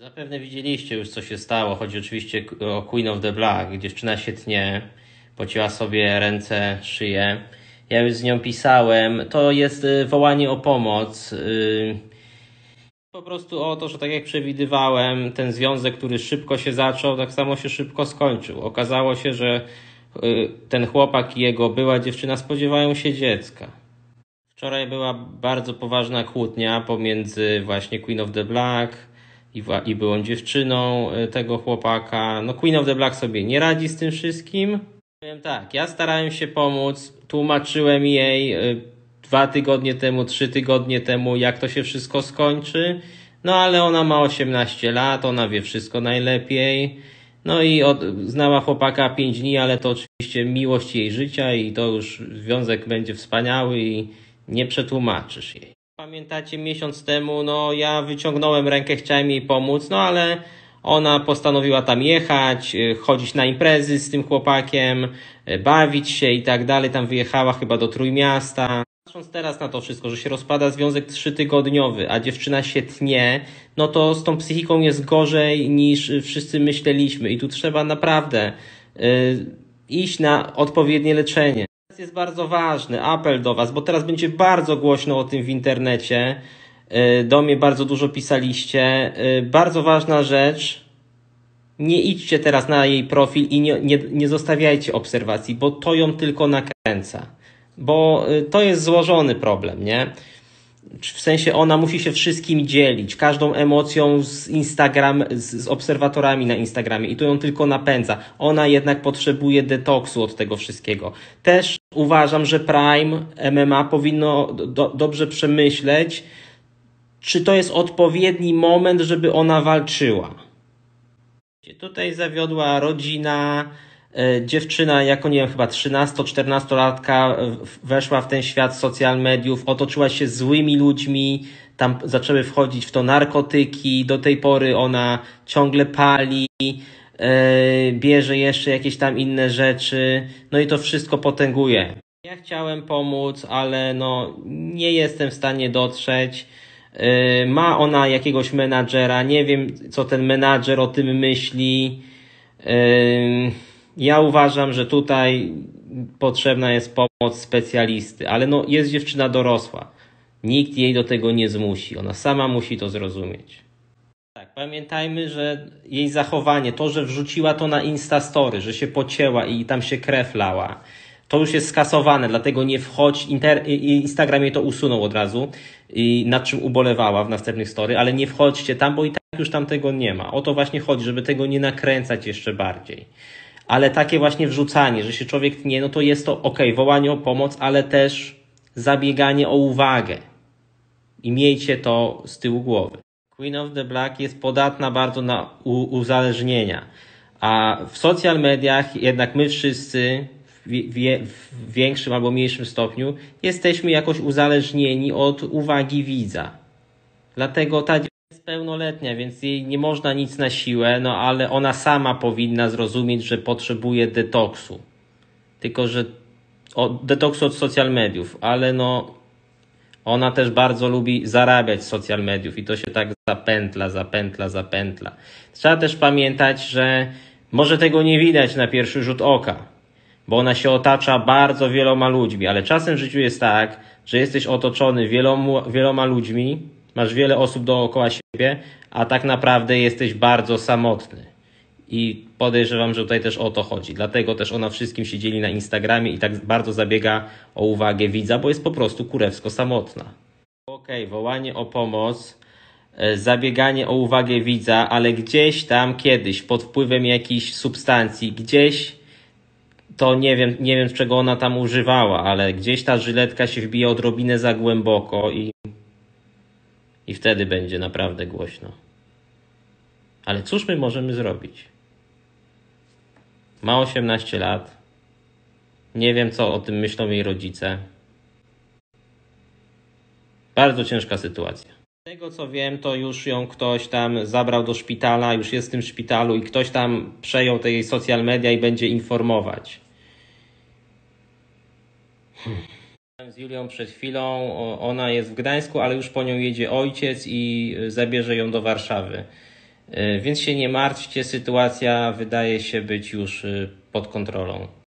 Zapewne widzieliście już, co się stało. Chodzi oczywiście o Queen of the Black. Dziewczyna się tnie, pocięła sobie ręce, szyję. Ja już z nią pisałem. To jest wołanie o pomoc. Po prostu o to, że tak jak przewidywałem, ten związek, który szybko się zaczął, tak samo się szybko skończył. Okazało się, że ten chłopak i jego była dziewczyna spodziewają się dziecka. Wczoraj była bardzo poważna kłótnia pomiędzy właśnie Queen of the Black i byłą dziewczyną tego chłopaka. No Queen of the Black sobie nie radzi z tym wszystkim. Powiem tak, ja starałem się pomóc, tłumaczyłem jej 2 tygodnie temu, 3 tygodnie temu, jak to się wszystko skończy. No ale ona ma 18 lat, ona wie wszystko najlepiej. No i znała chłopaka 5 dni, ale to oczywiście miłość jej życia i to już związek będzie wspaniały i nie przetłumaczysz jej. Pamiętacie, miesiąc temu, no ja wyciągnąłem rękę, chciałem jej pomóc, no ale ona postanowiła tam jechać, chodzić na imprezy z tym chłopakiem, bawić się i tak dalej. Tam wyjechała chyba do Trójmiasta. Patrząc teraz na to wszystko, że się rozpada związek 3-tygodniowy, a dziewczyna się tnie, no to z tą psychiką jest gorzej niż wszyscy myśleliśmy i tu trzeba naprawdę iść na odpowiednie leczenie. Jest bardzo ważny apel do Was, bo teraz będzie bardzo głośno o tym w internecie. Do mnie bardzo dużo pisaliście. Bardzo ważna rzecz. Nie idźcie teraz na jej profil i nie zostawiajcie obserwacji, bo to ją tylko nakręca. Bo to jest złożony problem, nie? W sensie ona musi się wszystkim dzielić, każdą emocją z obserwatorami na Instagramie i to ją tylko napędza. Ona jednak potrzebuje detoksu od tego wszystkiego. Też uważam, że Prime MMA powinno dobrze przemyśleć, czy to jest odpowiedni moment, żeby ona walczyła. Tutaj zawiodła rodzina, dziewczyna jako, nie wiem, chyba 13-14-latka weszła w ten świat social mediów, otoczyła się złymi ludźmi, tam zaczęły wchodzić w to narkotyki, do tej pory ona ciągle pali, bierze jeszcze jakieś tam inne rzeczy, no i to wszystko potęguje. Ja chciałem pomóc, ale no nie jestem w stanie dotrzeć. Ma ona jakiegoś menadżera, nie wiem co ten menadżer o tym myśli. Ja uważam, że tutaj potrzebna jest pomoc specjalisty, ale no jest dziewczyna dorosła. Nikt jej do tego nie zmusi, ona sama musi to zrozumieć. Tak, pamiętajmy, że jej zachowanie, to, że wrzuciła to na Instastory, że się pocięła i tam się krew lała, to już jest skasowane, dlatego nie wchodź, Instagram jej to usunął od razu, i nad czym ubolewała w następnych story, ale nie wchodźcie tam, bo i tak już tam tego nie ma. O to właśnie chodzi, żeby tego nie nakręcać jeszcze bardziej. Ale takie właśnie wrzucanie, że się człowiek tnie, no to jest to wołanie o pomoc, ale też zabieganie o uwagę. I miejcie to z tyłu głowy. Queen of the Black jest podatna bardzo na uzależnienia. A w social mediach jednak my wszyscy w większym albo mniejszym stopniu jesteśmy jakoś uzależnieni od uwagi widza. Dlatego ta dziewczyna jest pełnoletnia, więc jej nie można nic na siłę, no ale ona sama powinna zrozumieć, że potrzebuje detoksu. Tylko, że detoksu od social mediów, ale no ona też bardzo lubi zarabiać z social mediów i to się tak zapętla. Trzeba też pamiętać, że może tego nie widać na pierwszy rzut oka, bo ona się otacza bardzo wieloma ludźmi, ale czasem w życiu jest tak, że jesteś otoczony wieloma ludźmi, masz wiele osób dookoła siebie, a tak naprawdę jesteś bardzo samotny. I podejrzewam, że tutaj też o to chodzi. Dlatego też ona wszystkim się dzieli na Instagramie i tak bardzo zabiega o uwagę widza, bo jest po prostu kurewsko samotna. Wołanie o pomoc, zabieganie o uwagę widza, ale gdzieś tam kiedyś pod wpływem jakichś substancji, gdzieś to nie wiem czego ona tam używała, ale gdzieś ta żyletka się wbije odrobinę za głęboko i wtedy będzie naprawdę głośno. Ale cóż my możemy zrobić? Ma 18 lat. Nie wiem, co o tym myślą jej rodzice. Bardzo ciężka sytuacja. Z tego co wiem, to już ją ktoś tam zabrał do szpitala, już jest w tym szpitalu i ktoś tam przejął te jej social media i będzie informować. Z Julią przed chwilą, ona jest w Gdańsku, ale już po nią jedzie ojciec i zabierze ją do Warszawy. Więc się nie martwcie, sytuacja wydaje się być już pod kontrolą.